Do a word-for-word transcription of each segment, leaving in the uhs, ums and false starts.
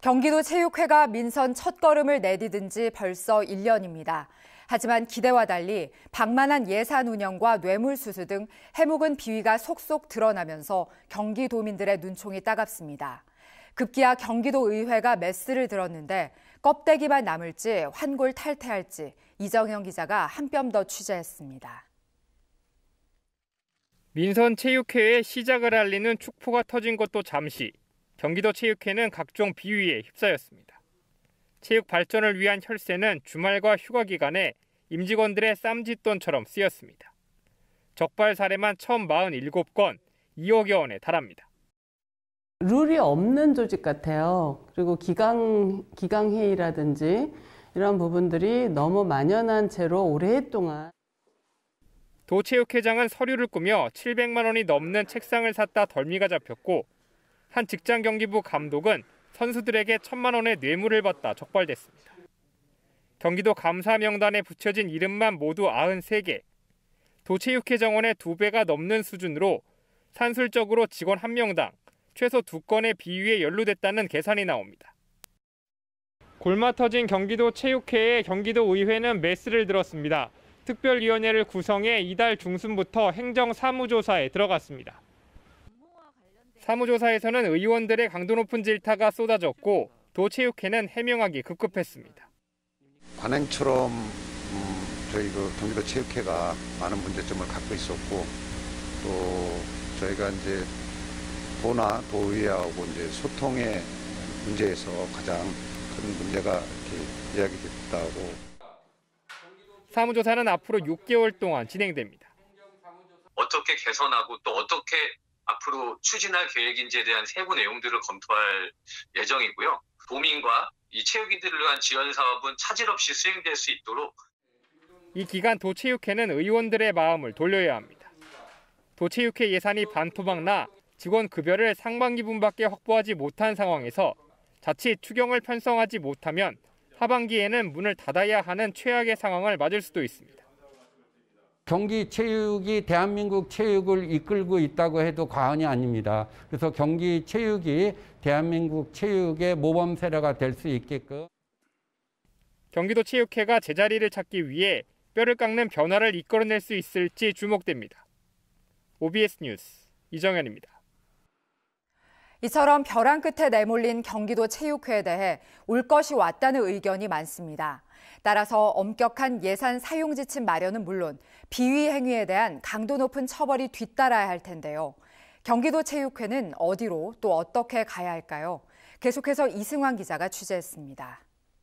경기도 체육회가 민선 첫걸음을 내디딘 지 벌써 일 년입니다. 하지만 기대와 달리 방만한 예산 운영과 뇌물수수 등 해묵은 비위가 속속 드러나면서 경기도민들의 눈총이 따갑습니다. 급기야 경기도 의회가 메스를 들었는데 껍데기만 남을지 환골탈태할지 이정영 기자가 한 뼘 더 취재했습니다. 민선체육회의 시작을 알리는 축포가 터진 것도 잠시, 경기도 체육회는 각종 비위에 휩싸였습니다. 체육 발전을 위한 혈세는 주말과 휴가 기간에 임직원들의 쌈짓돈처럼 쓰였습니다. 적발 사례만 처음 사십칠 건, 이억여 원에 달합니다. 룰이 없는 조직 같아요. 그리고 기강, 기강회의라든지 이런 부분들이 너무 만연한 채로 오랫동안. 도체육회장은 서류를 꾸며 칠백만 원이 넘는 책상을 샀다 덜미가 잡혔고, 한 직장경기부 감독은 선수들에게 천만 원의 뇌물을 받다 적발됐습니다. 경기도 감사 명단에 붙여진 이름만 모두 구십삼 개, 도체육회 정원의 두 배가 넘는 수준으로 산술적으로 직원 한 명당 최소 두 건의 비위에 연루됐다는 계산이 나옵니다. 골마 터진 경기도 체육회에 경기도 의회는 메스를 들었습니다. 특별위원회를 구성해 이달 중순부터 행정사무조사에 들어갔습니다. 사무조사에서는 의원들의 강도 높은 질타가 쏟아졌고 도체육회는 해명하기 급급했습니다. 관행처럼 음, 저희 그 경기도 체육회가 많은 문제점을 갖고 있었고, 또 저희가 이제 도나 도의회하고 이제 소통의 문제에서 가장 큰 문제가 이렇게 이야기됐다고. 사무조사는 앞으로 육 개월 동안 진행됩니다. 어떻게 개선하고 또 어떻게 앞으로 추진할 계획인지에 대한 세부 내용들을 검토할 예정이고요. 도민과 이 체육인들을 위한 지원 사업은 차질 없이 수행될 수 있도록. 이 기간 도체육회는 의원들의 마음을 돌려야 합니다. 도체육회 예산이 반토막 나 직원 급여를 상반기분밖에 확보하지 못한 상황에서 자칫 추경을 편성하지 못하면 하반기에는 문을 닫아야 하는 최악의 상황을 맞을 수도 있습니다. 경기 체육이 대한민국 체육을 이끌고 있다고 해도 과언이 아닙니다. 그래서 경기 체육이 대한민국 체육의 모범 세례가 될 수 있게끔. 경기도 체육회가 제자리를 찾기 위해 뼈를 깎는 변화를 이끌어낼 수 있을지 주목됩니다. 오비에스 뉴스 이정현입니다. 이처럼 벼랑 끝에 내몰린 경기도 체육회에 대해 올 것이 왔다는 의견이 많습니다. 따라서 엄격한 예산 사용 지침 마련은 물론 비위 행위에 대한 강도 높은 처벌이 뒤따라야 할 텐데요. 경기도 체육회는 어디로 또 어떻게 가야 할까요? 계속해서 이승환 기자가 취재했습니다.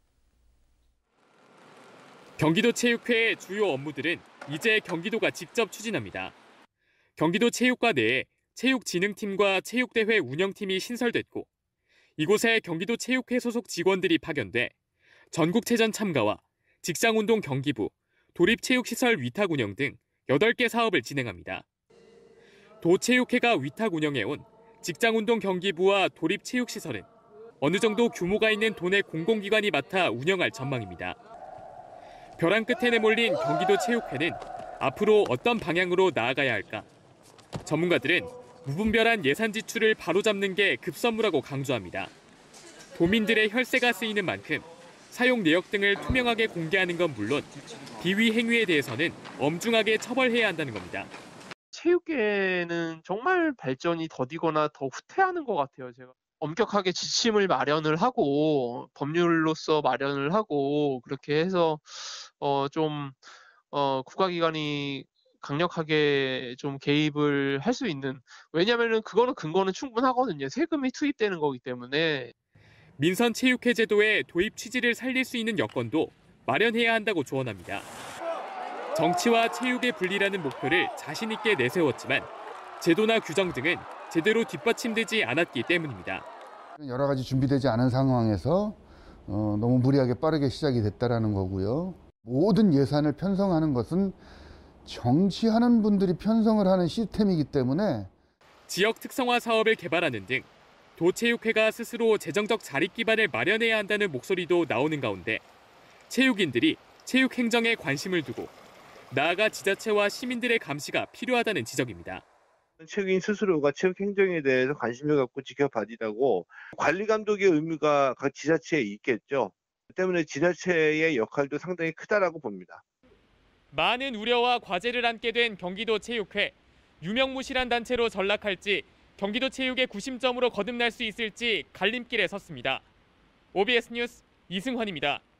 경기도 체육회의 주요 업무들은 이제 경기도가 직접 추진합니다. 경기도 체육과 내에 체육진흥팀과 체육대회 운영팀이 신설됐고, 이곳에 경기도 체육회 소속 직원들이 파견돼 전국체전 참가와 직장운동 경기부, 도립체육시설 위탁 운영 등 여덟 개 사업을 진행합니다. 도체육회가 위탁 운영해온 직장운동 경기부와 도립체육시설은 어느 정도 규모가 있는 도내 공공기관이 맡아 운영할 전망입니다. 벼랑 끝에 내몰린 경기도 체육회는 앞으로 어떤 방향으로 나아가야 할까? 전문가들은 무분별한 예산 지출을 바로잡는 게 급선무라고 강조합니다. 도민들의 혈세가 쓰이는 만큼 사용 내역 등을 투명하게 공개하는 건 물론 비위 행위에 대해서는 엄중하게 처벌해야 한다는 겁니다. 체육계는 정말 발전이 더디거나 더 후퇴하는 것 같아요. 제가 엄격하게 지침을 마련을 하고 법률로서 마련을 하고 그렇게 해서 어, 좀 어, 국가기관이 강력하게 좀 개입을 할 수 있는, 왜냐하면 그거는 근거는 충분하거든요. 세금이 투입되는 거기 때문에. 민선체육회 제도의 도입 취지를 살릴 수 있는 여건도 마련해야 한다고 조언합니다. 정치와 체육의 분리라는 목표를 자신 있게 내세웠지만 제도나 규정 등은 제대로 뒷받침되지 않았기 때문입니다. 여러 가지 준비되지 않은 상황에서 어, 너무 무리하게 빠르게 시작이 됐다라는 거고요. 모든 예산을 편성하는 것은 정치하는 분들이 편성을 하는 시스템이기 때문에 지역 특성화 사업을 개발하는 등 도체육회가 스스로 재정적 자립 기반을 마련해야 한다는 목소리도 나오는 가운데 체육인들이 체육 행정에 관심을 두고 나아가 지자체와 시민들의 감시가 필요하다는 지적입니다. 체육인 스스로가 체육 행정에 대해서 관심을 갖고 지켜봐주고 관리 감독의 의미가 각 지자체에 있겠죠. 때문에 지자체의 역할도 상당히 크다라고 봅니다. 많은 우려와 과제를 안게 된 경기도 체육회. 유명무실한 단체로 전락할지 경기도 체육의 구심점으로 거듭날 수 있을지 갈림길에 섰습니다. 오비에스 뉴스 이승환입니다.